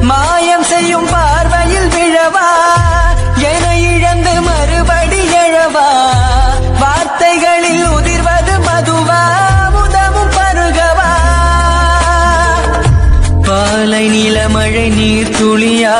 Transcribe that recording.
மாயம் செய்யும் பார்வையில் விழவா என இழந்து மறுபடி எழவா வார்த்தைகளில் உதிர்வது மதுவா முதமும் பருகவா பாலை நில மழை நீர் துளியா